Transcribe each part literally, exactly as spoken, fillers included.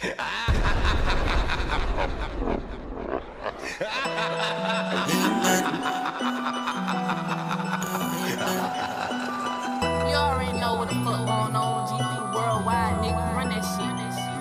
already know what the fuck going on. G P worldwide, nigga, run that shit.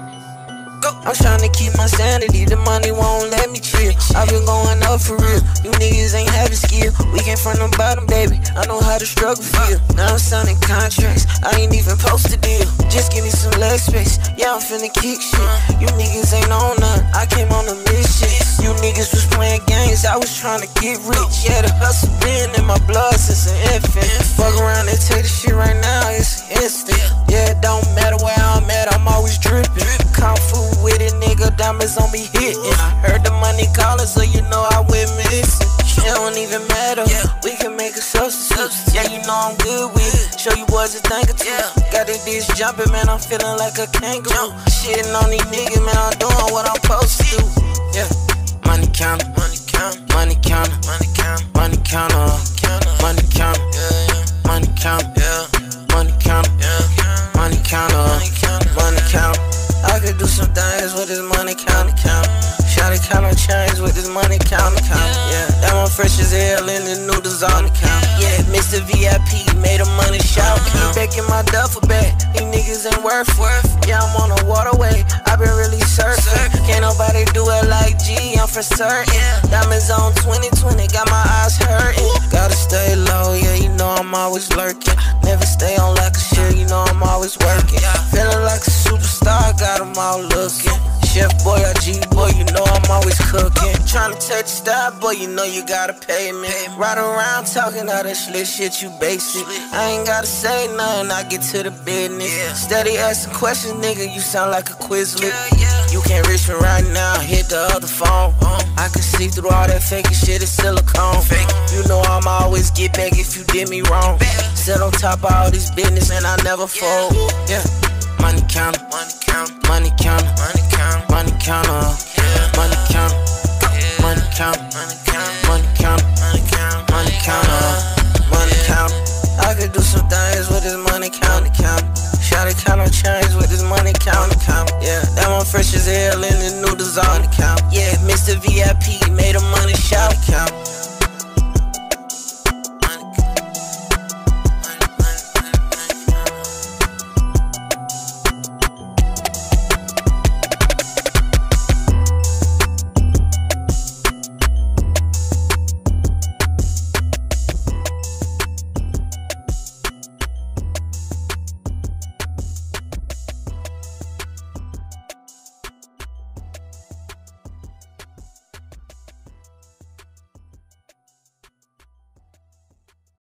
I'm tryna keep my sanity, the money won't let me chill. I've been going up for real, you niggas ain't having skill. We came from the bottom, baby, I know how to struggle feel. Now I'm signing contracts, I ain't even post a deal. Just give me some leg space, yeah I'm finna kick shit. You niggas ain't on none, I came on a mission. You niggas was playing games, I was tryna get rich. Yeah, the hustle been in my blood since an infant. Fuck around and take the shit right now, it's instant. Yeah, it don't matter where I'm at, I'm always dripping. Kung fu with it, nigga, diamonds on me hitting. I heard the money calling, so you know I went missing. It don't even matter, we can make a substitute. Yeah, you know I'm good with it, show you boys a thing or two. Got this bitch jumping, man, I'm feeling like a kangaroo. Shitting on these niggas, man, I'm doing what I'm supposed to do. Yeah, money counter, money counter, money counter, money counter, money counter, money counter, money counter, money counter, money counter, money counter. I could do some things with this money counter, counter. Shawty count on chains with this money counter, counter. Yeah, that one fresh as hell in the new designer count. Yeah, Mister V I P made a money shout. Keep back in my duffel bag, these niggas ain't worth worth. Yeah, I'm on a waterway, I been really surfing. Can't nobody do it like G, I'm for certain. Diamonds on twenty twenty, got my eyes hurting. Gotta stay low, yeah, you know I'm always lurking. Never stay on like a shit, you know I'm always working. Feeling like a superstar, got them all looking. Chef boy or G boy, you know I'm always cooking. Tryna touch the style, boy, you know you gotta pay me. Ride around talking all that slick shit, you basic. I ain't gotta say nothing, I get to the business. Steady asking questions, nigga, you sound like a Quizlet. You can't reach me right now, hit the other phone. I can see through all that fake shit, it's silicone. You know I'm always get back if you did me wrong. Sit on top of all this business and I never fold. Yeah, money counter, money counter, money counter, money counter, money counter, money counter, money counter, money counter, money counter, money counter. I could do some things with this money counter, counter. Shawty count on chains with this money counter, counter. Yeah, that one fresh as hell in the new designer count. Yeah, Mister V I P made a money shout count.